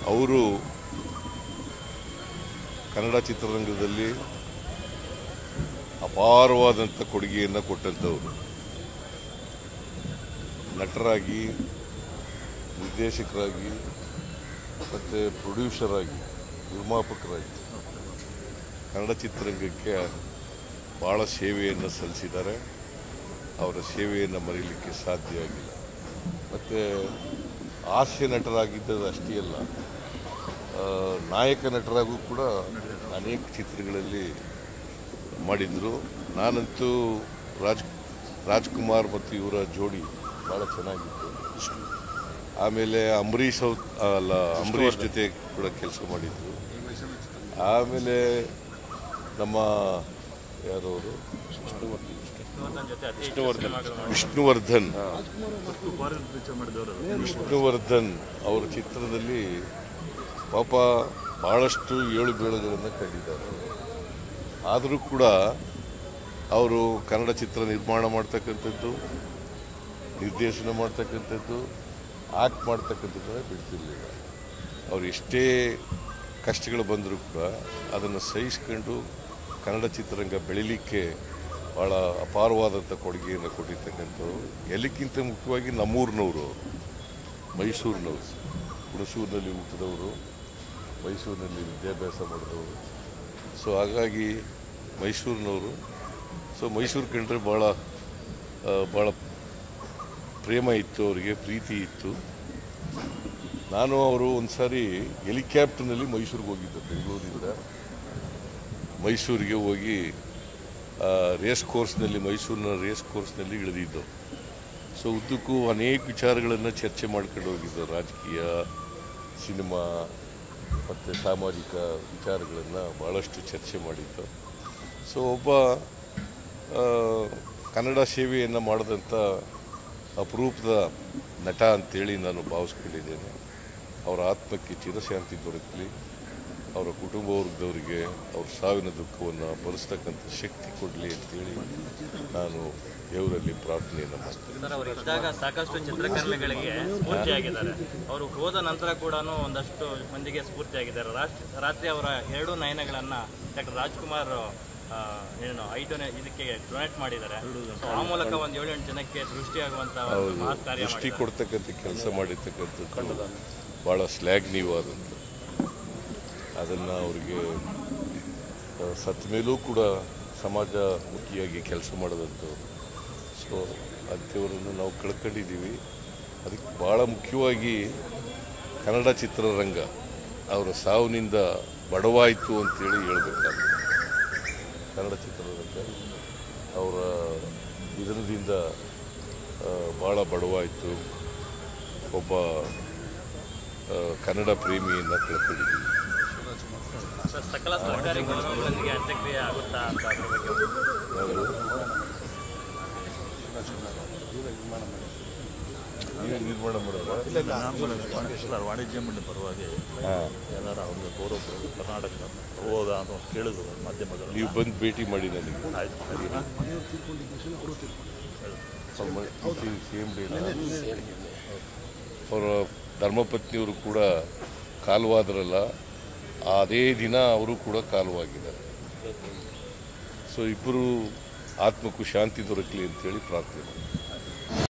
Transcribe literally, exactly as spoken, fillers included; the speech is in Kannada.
ಅವರು ಕನ್ನಡ ಚಿತ್ರರಂಗದಲ್ಲಿ ಅಪಾರವಾದಂಥ ಕೊಡುಗೆಯನ್ನು ಕೊಟ್ಟಂಥವರು. ನಟರಾಗಿ, ನಿರ್ದೇಶಕರಾಗಿ ಮತ್ತು ಪ್ರೊಡ್ಯೂಸರ್ ಆಗಿ, ನಿರ್ಮಾಪಕರಾಗಿ ಕನ್ನಡ ಚಿತ್ರರಂಗಕ್ಕೆ ಭಾಳ ಸೇವೆಯನ್ನು ಸಲ್ಲಿಸಿದ್ದಾರೆ. ಅವರ ಸೇವೆಯನ್ನು ಮರೀಲಿಕ್ಕೆ ಸಾಧ್ಯ ಆಗಿಲ್ಲ. ಮತ್ತು ಹಾಸ್ಯ ನಟರಾಗಿದ್ದದ್ದು ಅಷ್ಟೇ ಅಲ್ಲ, ನಾಯಕ ನಟರಾಗೂ ಕೂಡ ಅನೇಕ ಚಿತ್ರಗಳಲ್ಲಿ ಮಾಡಿದರು. ನಾನಂತೂ ರಾಜ್ ರಾಜ್ಕುಮಾರ್ ಮತ್ತು ಇವರ ಜೋಡಿ ಭಾಳ ಚೆನ್ನಾಗಿತ್ತು. ಆಮೇಲೆ ಅಂಬರೀಷ್ ಅವ್ರ ಅಲ್ಲ ಅಂಬರೀಷ್ ಜೊತೆ ಕೂಡ ಕೆಲಸ ಮಾಡಿದ್ರು. ಆಮೇಲೆ ನಮ್ಮ ಯಾರವರು ವಿಷ್ಣುವರ್ಧನ್ ವಿಷ್ಣುವರ್ಧನ್ ಅವರ ಚಿತ್ರದಲ್ಲಿ ಪಾಪ ಭಾಳಷ್ಟು ಏಳು ಬೀಳುಗಳನ್ನು ಕಂಡಿದ್ದಾರೆ. ಆದರೂ ಕೂಡ ಅವರು ಕನ್ನಡ ಚಿತ್ರ ನಿರ್ಮಾಣ ಮಾಡ್ತಕ್ಕಂಥದ್ದು, ನಿರ್ದೇಶನ ಮಾಡ್ತಕ್ಕಂಥದ್ದು, ಆಕ್ಟ್ ಮಾಡ್ತಕ್ಕಂಥದ್ದನ್ನು ಬಿಡ್ತಿರ್ಲಿಲ್ಲ. ಅವ್ರು ಎಷ್ಟೇ ಕಷ್ಟಗಳು ಬಂದರೂ ಕೂಡ ಅದನ್ನು ಸಹಿಸ್ಕೊಂಡು ಕನ್ನಡ ಚಿತ್ರರಂಗ ಬೆಳೀಲಿಕ್ಕೆ ಭಾಳ ಅಪಾರವಾದಂಥ ಕೊಡುಗೆಯನ್ನು ಕೊಟ್ಟಿರ್ತಕ್ಕಂಥವ್ರು. ಎಲ್ಲಕ್ಕಿಂತ ಮುಖ್ಯವಾಗಿ ನಮ್ಮೂರಿನವರು, ಮೈಸೂರಿನವರು, ಹುಣಸೂರಿನಲ್ಲಿ ಹುಟ್ಟಿದವರು, ಮೈಸೂರಿನಲ್ಲಿ ವಿದ್ಯಾಭ್ಯಾಸ ಮಾಡಿದವರು. ಸೊ ಹಾಗಾಗಿ ಮೈಸೂರಿನವರು. ಸೊ ಮೈಸೂರು ಕಂಡ್ರೆ ಭಾಳ ಭಾಳ ಪ್ರೇಮ ಇತ್ತು, ಅವರಿಗೆ ಪ್ರೀತಿ ಇತ್ತು. ನಾನು ಅವರು ಒಂದು ಸಾರಿ ಹೆಲಿಕಾಪ್ಟರ್ನಲ್ಲಿ ಮೈಸೂರಿಗೆ ಹೋಗಿದ್ದೆ. ಬೆಂಗಳೂರಿಂದ ಮೈಸೂರಿಗೆ ಹೋಗಿ ರೇಸ್ ಕೋರ್ಸ್ನಲ್ಲಿ, ಮೈಸೂರಿನ ರೇಸ್ ಕೋರ್ಸ್ನಲ್ಲಿ ಇಳಿದಿದ್ದು. ಸೊ ಉದ್ದಕ್ಕೂ ಅನೇಕ ವಿಚಾರಗಳನ್ನು ಚರ್ಚೆ ಮಾಡ್ಕೊಂಡು ಹೋಗಿದ್ದು. ರಾಜಕೀಯ, ಸಿನಿಮಾ ಮತ್ತು ಸಾಮಾಜಿಕ ವಿಚಾರಗಳನ್ನು ಭಾಳಷ್ಟು ಚರ್ಚೆ ಮಾಡಿದ್ದು. ಸೊ ಒಬ್ಬ ಕನ್ನಡ ಸೇವೆಯನ್ನು ಮಾಡಿದಂಥ ಅಪರೂಪದ ನಟ ಅಂತೇಳಿ ನಾನು ಭಾವಿಸ್ಕೊಂಡಿದ್ದೇನೆ. ಅವರ ಆತ್ಮಕ್ಕೆ ಚಿರಶಾಂತಿ ದೊರಕಲಿ, ಅವರ ಕುಟುಂಬ ವರ್ಗದವರಿಗೆ ಅವ್ರ ಸಾವಿನ ದುಃಖವನ್ನು ಭರಿಸ್ತಕ್ಕಂಥ ಶಕ್ತಿ ಕೊಡಲಿ ಅಂತೇಳಿ ನಾನು ದೇವರಲ್ಲಿ ಪ್ರಾರ್ಥನೆಯನ್ನು ಮಾಡ್ತೀನಿ. ಸರ್, ಅವರು ಇದ್ದಾಗ ಸಾಕಷ್ಟು ಚಿತ್ರಕರ್ಮಿಗಳಿಗೆ ಸ್ಫೂರ್ತಿಯಾಗಿದ್ದಾರೆ. ಅವರು ಹೋದ ನಂತರ ಕೂಡ ಒಂದಷ್ಟು ಮಂದಿಗೆ ಸ್ಫೂರ್ತಿಯಾಗಿದ್ದಾರೆ. ರಾತ್ರಿ ಅವರ ಎರಡು ನಯನಗಳನ್ನು ಡಾಕ್ಟರ್ ರಾಜ್ಕುಮಾರ್ ಏನು ಐದು ಇದಕ್ಕೆ ಡೊನೇಟ್ ಮಾಡಿದ್ದಾರೆ. ಆ ಮೂಲಕ ಒಂದು ಏಳು ಎಂಟು ಜನಕ್ಕೆ ದೃಷ್ಟಿಯಾಗುವಂಥ ಮಹತ್ ಕಾರ್ಯ ದೃಷ್ಟಿ ಕೊಡ್ತಕ್ಕಂಥ ಕೆಲಸ ಮಾಡಿರ್ತಕ್ಕಂಥದ್ದು ಭಾಳ ಶ್ಲಾಘನೀಯವಾದಂಥ. ಅದನ್ನು ಅವರಿಗೆ ಸತ್ತ ಮೇಲೂ ಕೂಡ ಸಮಾಜಮುಖಿಯಾಗಿ ಕೆಲಸ ಮಾಡೋದಂಥವ್ರು. ಸೊ ಅಂಥವರನ್ನು ನಾವು ಕಳ್ಕೊಂಡಿದ್ದೀವಿ. ಅದಕ್ಕೆ ಭಾಳ ಮುಖ್ಯವಾಗಿ ಕನ್ನಡ ಚಿತ್ರರಂಗ ಅವರ ಸಾವಿನಿಂದ ಬಡವಾಯಿತು ಅಂತೇಳಿ ಹೇಳ್ಬೇಕಾಗ್ತದೆ. ಕನ್ನಡ ಚಿತ್ರರಂಗ ಅವರ ನಿಧನದಿಂದ ಭಾಳ ಬಡವಾಯಿತು. ಒಬ್ಬ ಕನ್ನಡ ಪ್ರೇಮಿಯನ್ನು ಕಳ್ಕೊಂಡಿದ್ದೀವಿ. ಸಕಲ ಸರ್ಕಾರಿ ಗೌರವಗಳೊಂದಿಗೆ ಅಂತ್ಯಕ್ರಿಯೆ ಆಗುತ್ತಾ ಅಂತ ಅದ್ರ ಬಗ್ಗೆ ನಿರ್ಮಾಣ ಮಾಡಿದ್ರೆ ವಾಣಿಜ್ಯ ಮಂಡಳಿ ಪರವಾಗಿ ಎಲ್ಲರ ಅವ್ರಿಗೆ ಗೌರವ ಕರ್ನಾಟಕ ಹೋದ ಅಂತ ಕೇಳಿದ್ರು ಮಾಧ್ಯಮಗಳು. ನೀವು ಬಂದು ಭೇಟಿ ಮಾಡಿ ನನಗೆ. ಸೇಮ್ ಡೇ ಅವರ ಧರ್ಮಪತ್ನಿಯವರು ಕೂಡ ಕಾಲವಾದ್ರಲ್ಲ, ಅದೇ ದಿನ ಅವರು ಕೂಡ ಕಾಲವಾಗಿದ್ದಾರೆ. ಸೊ ಇಬ್ಬರು ಆತ್ಮಕ್ಕೂ ಶಾಂತಿ ದೊರಕಲಿ ಅಂತೇಳಿ ಪ್ರಾರ್ಥನೆ ಮಾಡಿ.